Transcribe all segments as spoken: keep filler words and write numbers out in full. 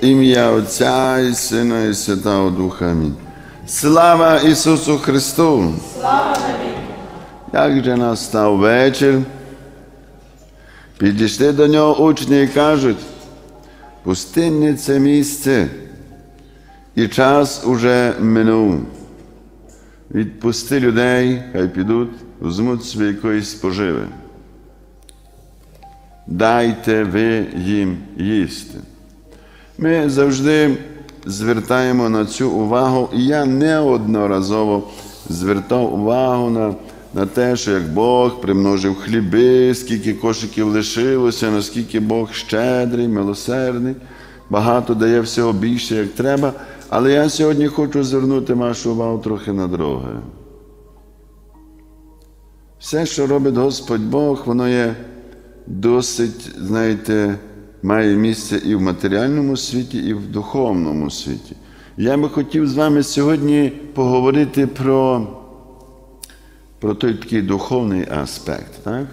Ім'я Отця і Сина і Святого Духа. Амінь. Слава Ісусу Христу! Слава навіки! Як же настав вечір, підійшли до нього учні і кажуть: пустинне це місце, і час уже минув. Відпусти людей, хай підуть, візьмуть собі якоїсь поживи. Дайте ви їм їсти. Ми завжди звертаємо на цю увагу, і я неодноразово звертав увагу на, на те, що як Бог примножив хліби, скільки кошиків лишилося, наскільки Бог щедрий, милосердний, багато дає всього більше, як треба. Але я сьогодні хочу звернути вашу увагу трохи на друге. Все, що робить Господь Бог, воно є досить, знаєте, має місце і в матеріальному світі, і в духовному світі. Я би хотів з вами сьогодні поговорити про, про той такий духовний аспект. Так?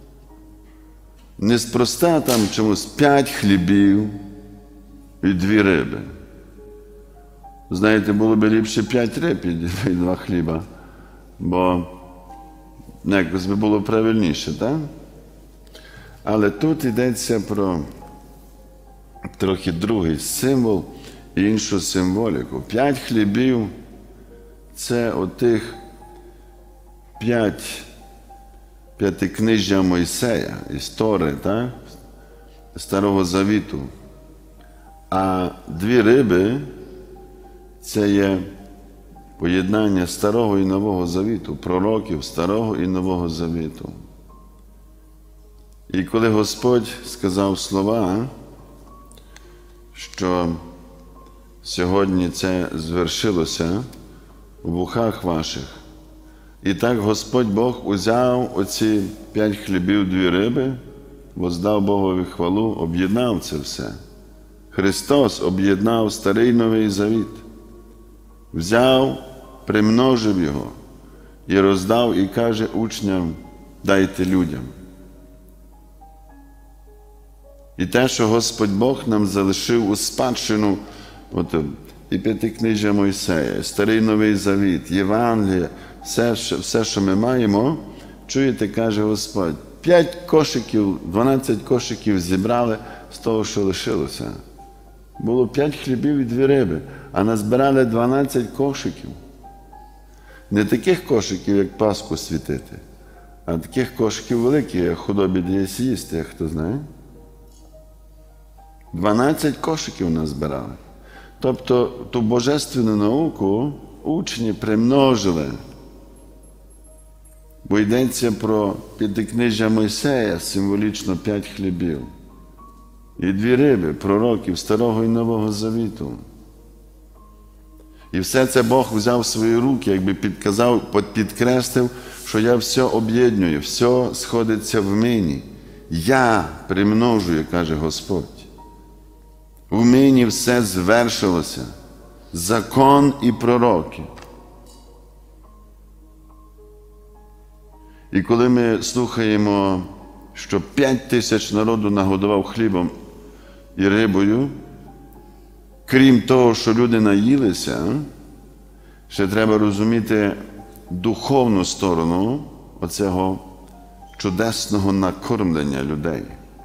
Неспроста там чомусь п'ять хлібів і дві риби. Знаєте, було б ліпше п'ять риб і два хліба, бо якось би було правильніше, так? Але тут йдеться про трохи другий символ і іншу символіку. П'ять хлібів – це отих п'ять п'ятикнижжя Мойсея, історії, так? Старого Завіту. А дві риби – це є поєднання Старого і Нового Завіту, пророків Старого і Нового Завіту. І коли Господь сказав слова, що сьогодні це звершилося в вухах ваших, і так Господь Бог узяв оці п'ять хлібів, дві риби, воздав Богові хвалу, об'єднав це все. Христос об'єднав Старий і Новий Завіт, взяв, примножив його і роздав, і каже учням: дайте людям. І те, що Господь Бог нам залишив у спадщину, от, і п'ятикнижжя Мойсея, і Старий Новий Завіт, Євангелія, все, все, що ми маємо, чуєте, каже Господь, п'ять кошиків, дванадцять кошиків зібрали з того, що лишилося. Було п'ять хлібів і дві риби, а назбирали дванадцять кошиків. Не таких кошиків, як Пасху світити, а таких кошиків великих, як худобі дає з'їсти, як хто знає. дванадцять кошиків назбирали. Тобто ту божественну науку учні примножили. Бо йдеться про п'ятикнижжя Мойсея, символічно п'ять хлібів. І дві риби, пророків Старого і Нового Завіту. І все це Бог взяв в свої руки, якби підказав, підкреслив, що я все об'єднюю, все сходиться в мені. Я примножую, каже Господь. В мені все звершилося. Закон і пророки. І коли ми слухаємо, що п'ять тисяч народу нагодував хлібом і рибою, крім того, що люди наїлися, ще треба розуміти духовну сторону оцього чудесного накормлення людей.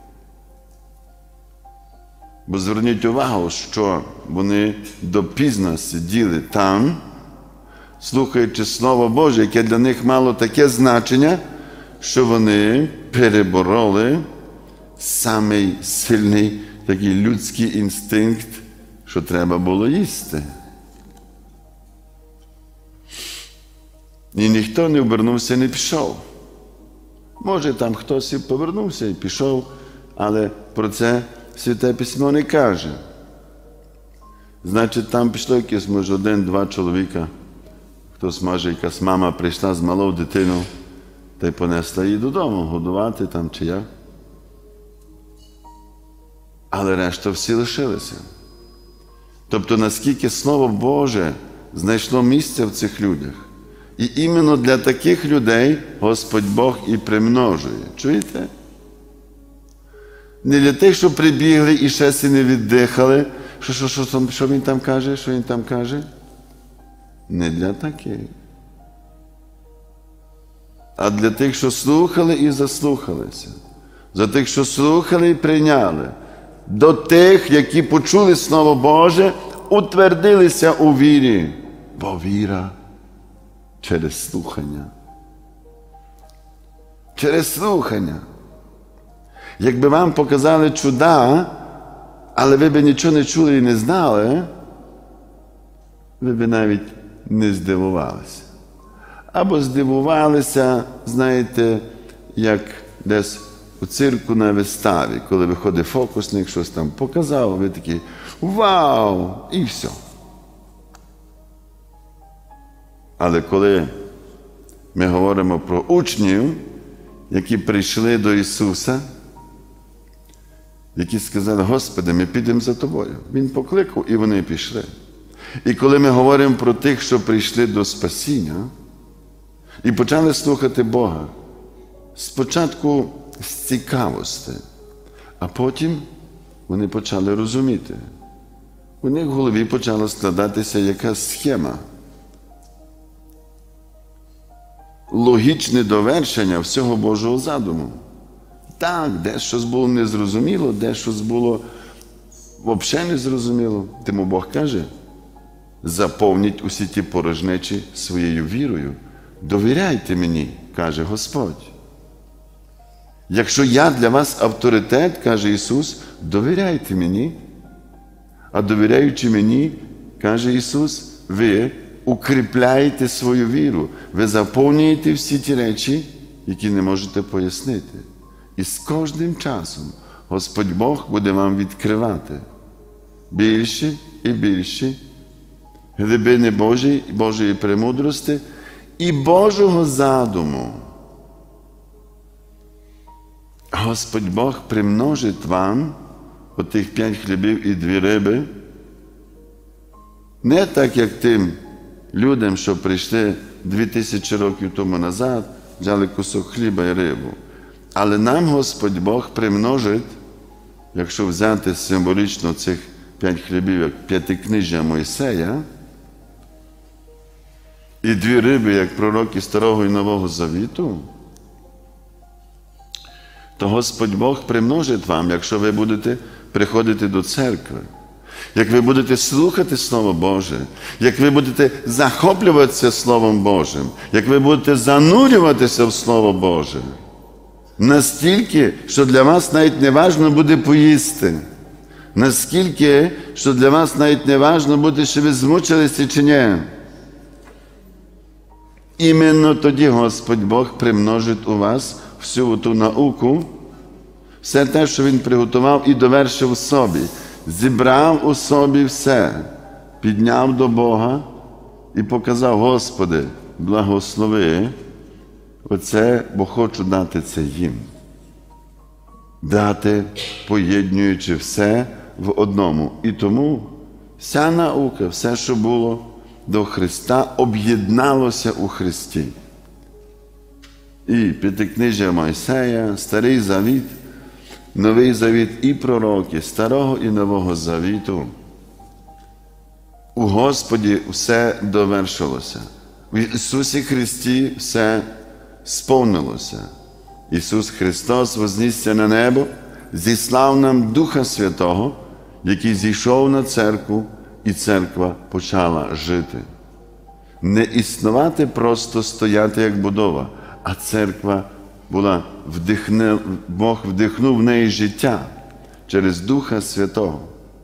Бо зверніть увагу, що вони допізно сиділи там, слухаючи Слово Боже, яке для них мало таке значення, що вони перебороли самий сильний такий людський інстинкт, що треба було їсти. І ніхто не обернувся, не пішов. Може, там хтось і повернувся і пішов, але про це Святе Письмо не каже. Значить, там пішло якесь, може, один-два чоловіка. Хтось, може, якась мама прийшла з малою дитиною та й понесла її додому, годувати там чи як. Але решта всі лишилися. Тобто, наскільки Слово Боже знайшло місце в цих людях. І іменно для таких людей Господь Бог і примножує. Чуєте? Не для тих, що прибігли і ще си не віддихали, Що, що, що, що, що він там каже? Що він там каже? Не для таких. А для тих, що слухали і заслухалися. За тих, що слухали і прийняли. До тих, які почули Слово Боже, утвердилися у вірі. Бо віра через слухання. Через слухання. Якби вам показали чуда, але ви б нічого не чули і не знали, ви б навіть не здивувалися. Або здивувалися, знаєте, як десь у цирку на виставі, коли виходить фокусник, щось там показав, ви такі «Вау!» і все. Але коли ми говоримо про учнів, які прийшли до Ісуса, які сказали: «Господи, ми підемо за Тобою». Він покликав, і вони пішли. І коли ми говоримо про тих, що прийшли до спасіння, і почали слухати Бога, спочатку з цікавості, а потім вони почали розуміти. У них в голові почала складатися якась схема. Логічне довершення всього Божого задуму. Так, де щось було незрозуміло, де щось було взагалі незрозуміло. Тому Бог каже: заповніть усі ті порожнечі своєю вірою. Довіряйте мені, каже Господь. Якщо я для вас авторитет, каже Ісус, довіряйте мені. А довіряючи мені, каже Ісус, ви укріпляєте свою віру. Ви заповнюєте всі ті речі, які не можете пояснити. І з кожним часом Господь Бог буде вам відкривати більші і більші глибини Божої, Божої премудрості і Божого задуму. Господь Бог примножить вам отих п'ять хлібів і дві риби, не так, як тим людям, що прийшли дві тисячі років тому назад, взяли кусок хліба і рибу. Але нам Господь Бог примножить, якщо взяти символічно цих п'ять хлібів, як п'ятикнижжя Мойсея, і дві риби, як пророки Старого і Нового Завіту, то Господь Бог примножить вам, якщо ви будете приходити до церкви, як ви будете слухати Слово Боже, як ви будете захоплюватися Словом Божим, як ви будете занурюватися в Слово Боже. Настільки, що для вас навіть не важно буде поїсти. Наскільки, що для вас навіть не важно буде, чи ви змучилися чи ні. Іменно тоді Господь Бог примножить у вас всю ту науку, все те, що Він приготував і довершив у собі, зібрав у собі все, підняв до Бога і показав: Господи, благослови оце, бо хочу дати це їм. Дати, поєднуючи все в одному. І тому вся наука, все, що було до Христа, об'єдналося у Христі. І п'ятикнижжя Мойсея, Старий Завіт, Новий Завіт і пророки Старого і Нового Завіту. У Господі все довершилося. В Ісусі Христі все сповнилося. Ісус Христос вознісся на небо, зіслав нам Духа Святого, який зійшов на церкву, і церква почала жити. Не існувати, просто стояти як будова, а церква була вдихне, Бог вдихнув в неї життя через Духа Святого.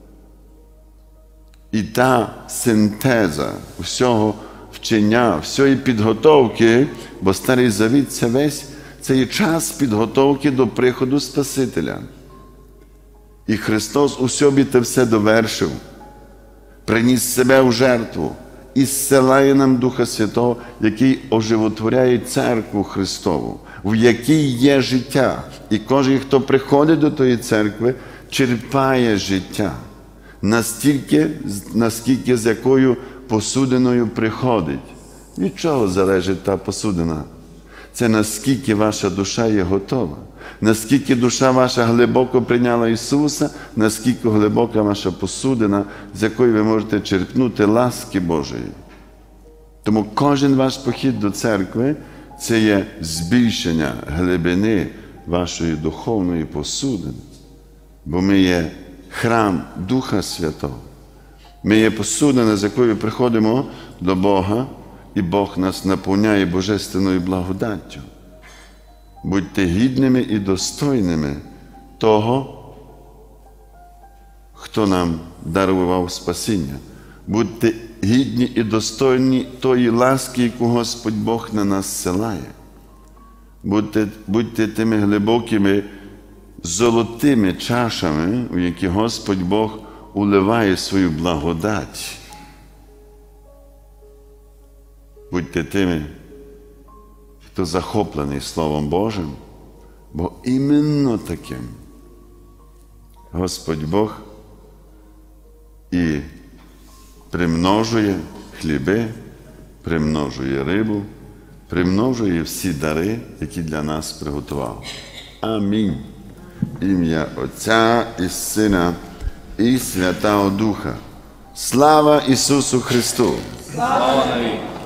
І та синтеза всього вчення, всієї підготовки, бо Старий Завіт – це весь, це є час підготовки до приходу Спасителя. І Христос у собі те все довершив, приніс себе в жертву і зсилає нам Духа Святого, який оживотворяє церкву Христову, в якій є життя. І кожен, хто приходить до тої церкви, черпає життя. Настільки, наскільки з якою посудиною приходить. Від чого залежить та посудина? Це наскільки ваша душа є готова. Наскільки душа ваша глибоко прийняла Ісуса, наскільки глибока ваша посудина, з якої ви можете черпнути ласки Божої. Тому кожен ваш похід до церкви – це є збільшення глибини вашої духовної посудини. Бо ми є храм Духа Святого. Ми є посудина, з якою приходимо до Бога, і Бог нас наповняє божественною благодаттю. Будьте гідними і достойними того, хто нам дарував спасіння. Будьте гідні і достойні тої ласки, яку Господь Бог на нас зсилає. Будьте, будьте тими глибокими золотими чашами, у які Господь Бог уливає свою благодать. Будьте тими, хто захоплений Словом Божим, бо іменно таким Господь Бог і примножує хліби, примножує рибу, примножує всі дари, які для нас приготував. Амінь. Ім'я Отця і Сина і Святого Духа. Слава Ісусу Христу! Слава навіки!